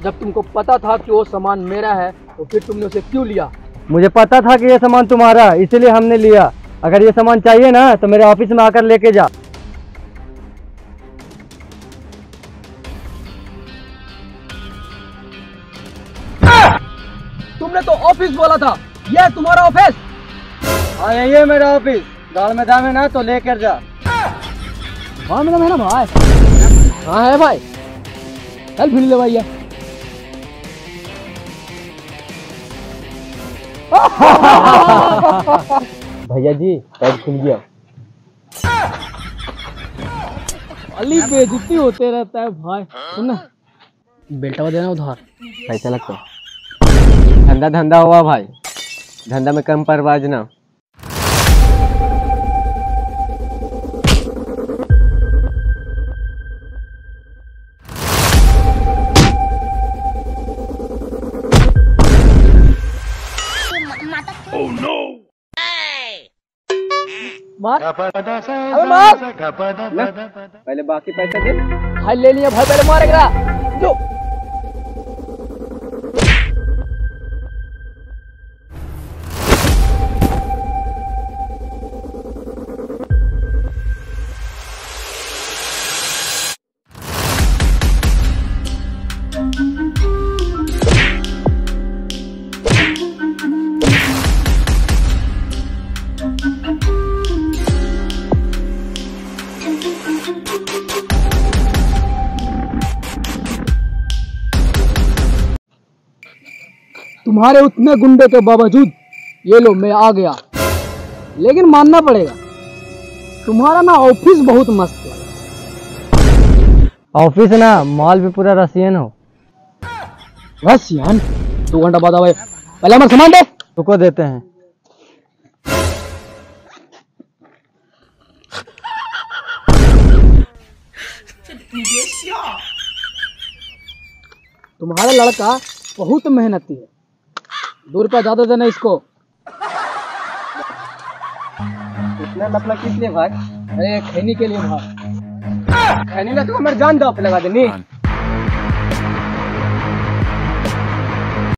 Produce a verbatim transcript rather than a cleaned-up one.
जब तुमको पता था कि वो सामान मेरा है तो फिर तुमने उसे क्यों लिया? मुझे पता था कि ये सामान तुम्हारा है, इसीलिए हमने लिया। अगर ये सामान चाहिए ना तो मेरे ऑफिस में आकर लेके जा। तुमने तो ऑफिस बोला था, ये है तुम्हारा ऑफिस? हाँ यही है मेरा ऑफिस। दाल में दाम है ना तो लेकर जा। हाँ मेरा है ना भाई। हाँ है भाई, चल फिर ले भैया। भैया जी पैर खुल गया। अली बेइज्जती होते रहता है भाई। सुन ना, बेल्टवा देना उधार। पैसा लगता है। धंधा धंधा हुआ भाई, धंधा में कम परवाज ना। Oh no! मार, अबे मार। पहले बाकी पैसे दे। भाई ले लिया भाई, पहले मारेगा जो। तुम्हारे उतने गुंडे के बावजूद ये लो मैं आ गया। लेकिन मानना पड़ेगा तुम्हारा ना ऑफिस बहुत मस्त है। ऑफिस ना मॉल भी पूरा रसियन हो। रसियन? दो घंटा बाद आवे, पहले हमारा सामान दे। तुमको देते हैं। तुम्हारा लड़का बहुत मेहनती है, दो रुपया ज्यादा देना इसको। इतना मतलब किस लिए भाई? अरे खैनी के लिए भाई। खैनी ना तो हमारे जान दाव पे लगा देनी।